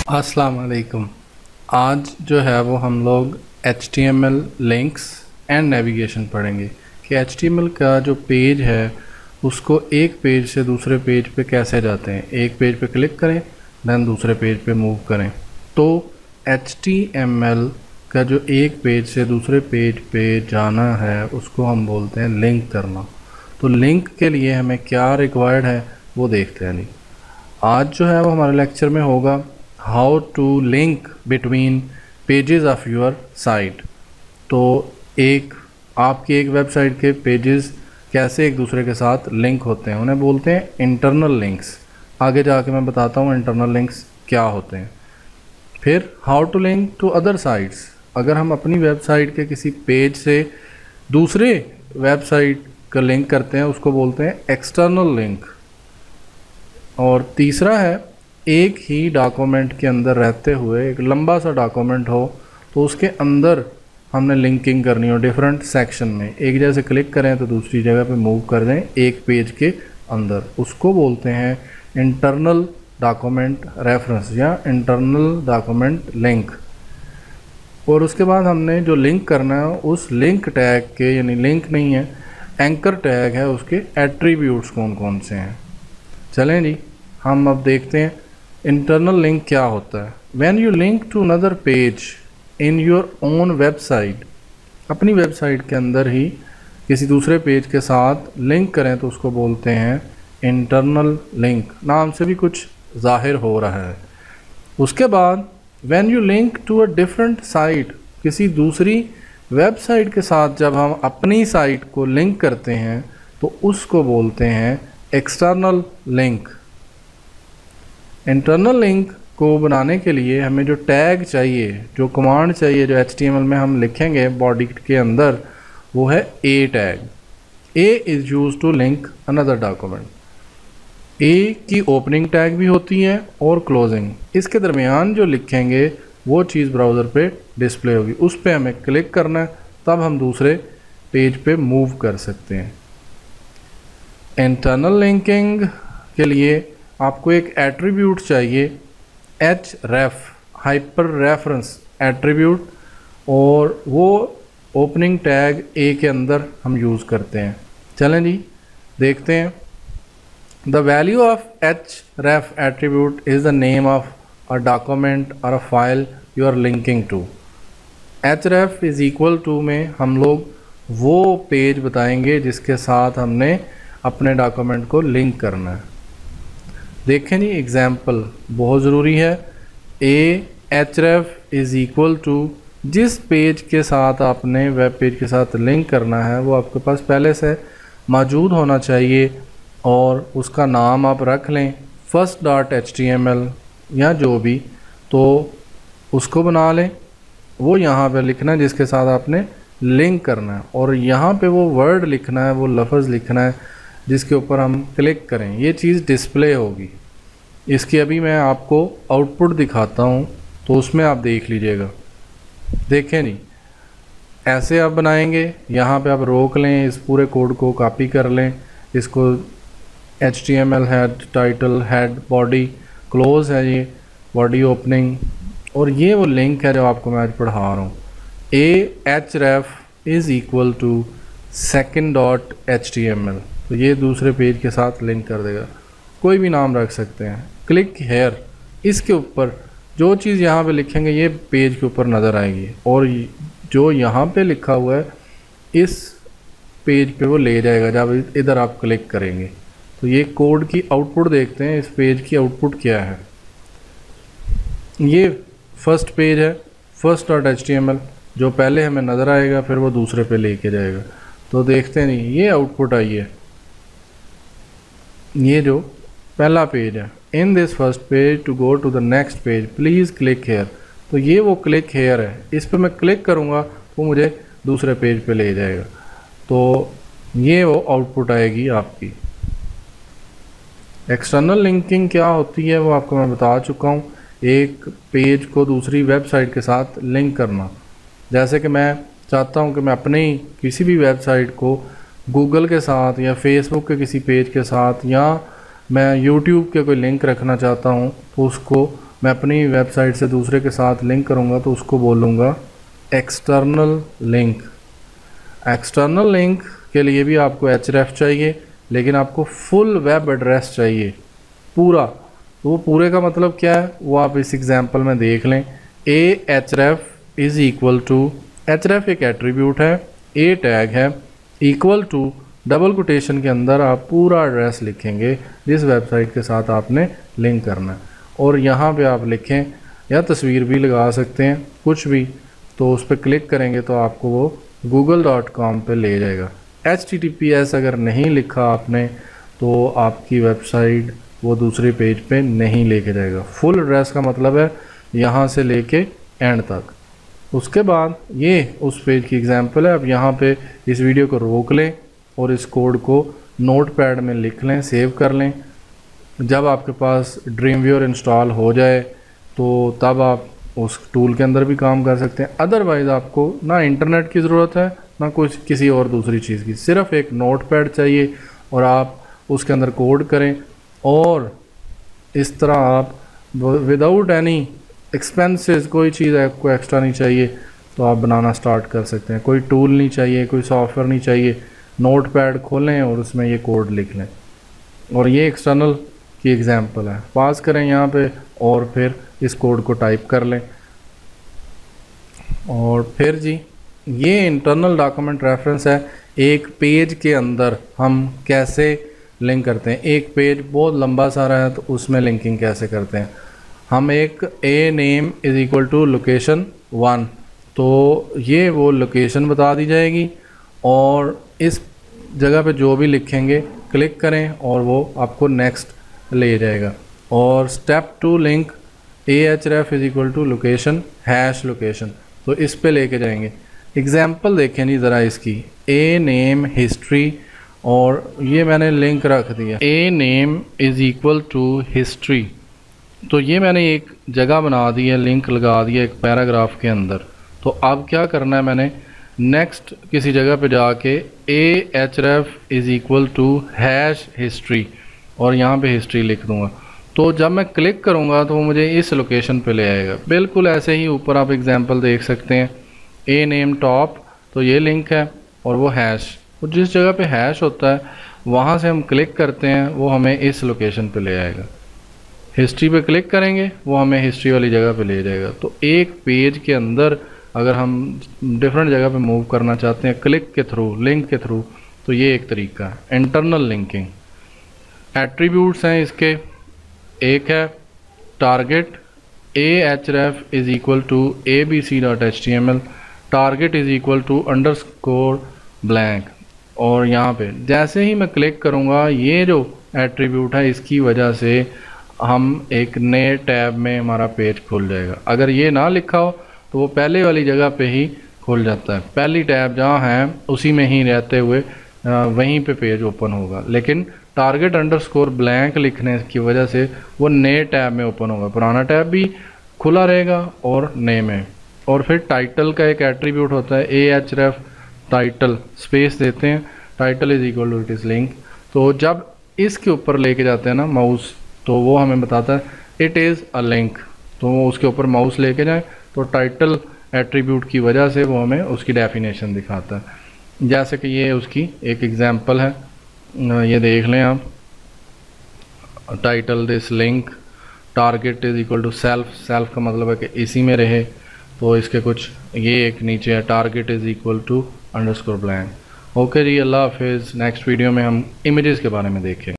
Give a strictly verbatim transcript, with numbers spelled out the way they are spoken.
अस्सलाम वालेकुम। आज जो है वो हम लोग H T M L links and navigation पढ़ेंगे कि एच टी एम एल का जो पेज है उसको एक पेज से दूसरे पेज पे कैसे जाते हैं। एक पेज पे क्लिक करें दैन दूसरे पेज पे मूव करें। तो एच टी एम एल का जो एक पेज से दूसरे पेज पे जाना है उसको हम बोलते हैं लिंक करना। तो लिंक के लिए हमें क्या रिक्वायर्ड है वो देखते हैं। नहीं, आज जो है वो हमारे लेक्चर में होगा how to link between pages of your site. तो एक आपकी एक वेबसाइट के पेजेस कैसे एक दूसरे के साथ लिंक होते हैं, उन्हें बोलते हैं इंटरनल लिंक्स। आगे जाके मैं बताता हूँ इंटरनल लिंक्स क्या होते हैं। फिर how to link to other sites. अगर हम अपनी वेबसाइट के किसी पेज से दूसरे वेबसाइट का लिंक करते हैं उसको बोलते हैं एक्सटर्नल लिंक। और तीसरा है एक ही डॉक्यूमेंट के अंदर रहते हुए एक लंबा सा डॉक्यूमेंट हो तो उसके अंदर हमने लिंकिंग करनी हो डिफरेंट सेक्शन में। एक जैसे क्लिक करें तो दूसरी जगह पे मूव कर दें एक पेज के अंदर, उसको बोलते हैं इंटरनल डॉक्यूमेंट रेफरेंस या इंटरनल डॉक्यूमेंट लिंक। और उसके बाद हमने जो लिंक करना है उस लिंक टैग के, यानी लिंक नहीं है एंकर टैग है, उसके एट्रीब्यूट्स कौन कौन से हैं। चलें जी, हम अब देखते हैं इंटरनल लिंक क्या होता है। When you link to another page in your own website, अपनी वेबसाइट के अंदर ही किसी दूसरे पेज के साथ लिंक करें तो उसको बोलते हैं इंटरनल लिंक। नाम से भी कुछ जाहिर हो रहा है। उसके बाद when you link to a different site, किसी दूसरी वेबसाइट के साथ जब हम अपनी साइट को लिंक करते हैं तो उसको बोलते हैं एक्सटर्नल लिंक। इंटरनल लिंक को बनाने के लिए हमें जो टैग चाहिए, जो कमांड चाहिए, जो एच टी एम एल में हम लिखेंगे बॉडी के अंदर, वो है a tag. A is used to link another document. A की ओपनिंग टैग भी होती है और क्लोजिंग। इसके दरमियान जो लिखेंगे वो चीज़ ब्राउज़र पे डिस्प्ले होगी, उस पर हमें क्लिक करना है, तब हम दूसरे पेज पे मूव कर सकते हैं। इंटरनल लिंकिंग के लिए आपको एक एट्रीब्यूट चाहिए h ref, hyper reference attribute, और वो ओपनिंग टैग ए के अंदर हम यूज़ करते हैं। चलें जी देखते हैं। The value of h ref attribute is the name of a document और a file you are linking to. H ref is equal to में हम लोग वो पेज बताएंगे जिसके साथ हमने अपने डॉक्यूमेंट को लिंक करना है। देखें जी एग्जाम्पल बहुत ज़रूरी है। A h ref is equal to, जिस पेज के साथ आपने वेब पेज के साथ लिंक करना है वो आपके पास पहले से मौजूद होना चाहिए और उसका नाम आप रख लें first dot h T M l या जो भी, तो उसको बना लें। वो यहाँ पे लिखना है जिसके साथ आपने लिंक करना है, और यहाँ पे वो वर्ड लिखना है, वो लफ्ज़ लिखना है जिसके ऊपर हम क्लिक करें ये चीज़ डिस्प्ले होगी। इसकी अभी मैं आपको आउटपुट दिखाता हूँ तो उसमें आप देख लीजिएगा। देखें नहीं, ऐसे आप बनाएंगे, यहाँ पे आप रोक लें, इस पूरे कोड को कॉपी कर लें, इसको h T M l head, title, head, body, close है ये बॉडी ओपनिंग, और ये वो लिंक है जो आपको मैं आज पढ़ा रहा हूँ। A h ref is equal to second dot h T M l, तो ये दूसरे पेज के साथ लिंक कर देगा। कोई भी नाम रख सकते हैं। क्लिक हेयर, इसके ऊपर जो चीज़ यहाँ पे लिखेंगे ये पेज के ऊपर नज़र आएगी, और जो यहाँ पे लिखा हुआ है इस पेज पे वो ले जाएगा जब इधर आप क्लिक करेंगे। तो ये कोड की आउटपुट देखते हैं, इस पेज की आउटपुट क्या है। ये फर्स्ट पेज है, first dot h T M l, जो पहले हमें नज़र आएगा फिर वो दूसरे पे लेके जाएगा। तो देखते नहीं, ये आउटपुट आई है, ये जो पहला पेज है। In this first page to go to the next page please click here, तो ये वो क्लिक हेयर है, इस पर मैं क्लिक करूँगा वो मुझे दूसरे पेज पे ले जाएगा। तो ये वो आउटपुट आएगी आपकी। एक्सटर्नल लिंकिंग क्या होती है वो आपको मैं बता चुका हूँ। एक पेज को दूसरी वेबसाइट के साथ लिंक करना। जैसे कि मैं चाहता हूँ कि मैं अपनी किसी भी वेबसाइट को गूगल के साथ या फेसबुक के किसी पेज के साथ या मैं यूट्यूब के कोई लिंक रखना चाहता हूँ तो उसको मैं अपनी वेबसाइट से दूसरे के साथ लिंक करूँगा तो उसको बोलूँगा एक्सटर्नल लिंक। एक्सटर्नल लिंक के लिए भी आपको एचरेफ चाहिए, लेकिन आपको फुल वेब एड्रेस चाहिए पूरा। तो वो पूरे का मतलब क्या है वो आप इस एग्जांपल में देख लें। A href is equal to, href एक एट्रीब्यूट है, ए टैग है, इक्वल टू डबल कोटेशन के अंदर आप पूरा एड्रेस लिखेंगे जिस वेबसाइट के साथ आपने लिंक करना है, और यहाँ पे आप लिखें या तस्वीर भी लगा सकते हैं कुछ भी, तो उस पर क्लिक करेंगे तो आपको वो गूगल डॉट कॉम पर ले जाएगा। H t t p s अगर नहीं लिखा आपने तो आपकी वेबसाइट वो दूसरे पेज पे नहीं लेके जाएगा। फुल एड्रेस का मतलब है यहाँ से लेके एंड तक। उसके बाद ये उस पेज की एग्जांपल है। अब यहाँ पे इस वीडियो को रोक लें और इस कोड को नोटपैड में लिख लें, सेव कर लें। जब आपके पास ड्रीमव्यूअर इंस्टॉल हो जाए तो तब आप उस टूल के अंदर भी काम कर सकते हैं। अदरवाइज़ आपको ना इंटरनेट की ज़रूरत है ना कुछ किसी और दूसरी चीज़ की, सिर्फ एक नोटपैड चाहिए और आप उसके अंदर कोड करें, और इस तरह आप विदाउट एनी एक्सपेंसेस, कोई चीज़ आपको एक्स्ट्रा नहीं चाहिए तो आप बनाना स्टार्ट कर सकते हैं। कोई टूल नहीं चाहिए, कोई सॉफ्टवेयर नहीं चाहिए, नोटपैड खोलें और उसमें ये कोड लिख लें। और ये एक्सटर्नल की एग्जांपल है। पास करें यहाँ पे और फिर इस कोड को टाइप कर लें, और फिर जी ये इंटरनल डॉक्यूमेंट रेफरेंस है। एक पेज के अंदर हम कैसे लिंक करते हैं, एक पेज बहुत लंबा सारा है तो उसमें लिंकिंग कैसे करते हैं। हम एक a name is equal to location one, तो ये वो लोकेशन बता दी जाएगी, और इस जगह पे जो भी लिखेंगे क्लिक करें और वो आपको नेक्स्ट ले जाएगा। और step two link a h ref is equal to location hash location, तो इस पे लेके जाएंगे। एग्जाम्पल देखें जी ज़रा इसकी, ए नेम हिस्ट्री, और ये मैंने लिंक रख दिया a name is equal to history, तो ये मैंने एक जगह बना दी है, लिंक लगा दिया एक पैराग्राफ के अंदर। तो अब क्या करना है, मैंने नेक्स्ट किसी जगह पे जाके a h ref is equal to hash history, और यहाँ पे हिस्ट्री लिख दूँगा। तो जब मैं क्लिक करूँगा तो वो मुझे इस लोकेशन पे ले आएगा। बिल्कुल ऐसे ही ऊपर आप एग्जांपल देख सकते हैं, ए नेम टॉप, तो ये लिंक है, और वो हैश, तो जिस जगह पे हैश होता है वहाँ से हम क्लिक करते हैं वो हमें इस लोकेशन पे ले आएगा। हिस्ट्री पे क्लिक करेंगे वो हमें हिस्ट्री वाली जगह पे ले जाएगा। तो एक पेज के अंदर अगर हम डिफरेंट जगह पे मूव करना चाहते हैं क्लिक के थ्रू, लिंक के थ्रू, तो ये एक तरीका है इंटरनल लिंकिंग। एट्रीब्यूट्स हैं इसके, एक है target, a h ref is equal to a b c dot h T M l, target is equal to underscore blank, और यहाँ पे जैसे ही मैं क्लिक करूँगा ये जो एट्रीब्यूट है इसकी वजह से हम एक नए टैब में हमारा पेज खुल जाएगा। अगर ये ना लिखा हो तो वो पहले वाली जगह पे ही खुल जाता है, पहली टैब जहाँ है उसी में ही रहते हुए वहीं पे पेज ओपन होगा। लेकिन टारगेट अंडरस्कोर ब्लैंक लिखने की वजह से वो नए टैब में ओपन होगा, पुराना टैब भी खुला रहेगा और नए में। और फिर टाइटल का एक एट्रीब्यूट होता है a h ref title, space देते हैं, title is equal to it is link. तो जब इसके ऊपर लेके जाते हैं ना माउस तो वो हमें बताता है इट इज़ अ लिंक, तो वो उसके ऊपर माउस लेके जाए तो टाइटल एट्रीब्यूट की वजह से वो हमें उसकी डेफिनेशन दिखाता है। जैसे कि ये उसकी एक एग्जांपल है, ये देख लें आप, title this link, target is equal to self, self का मतलब है कि इसी में रहे, तो इसके कुछ ये एक नीचे है target is equal to underscore blank. Okay जी, अल्लाह हाफिज़। नेक्स्ट वीडियो में हम इमेजेस के बारे में देखेंगे।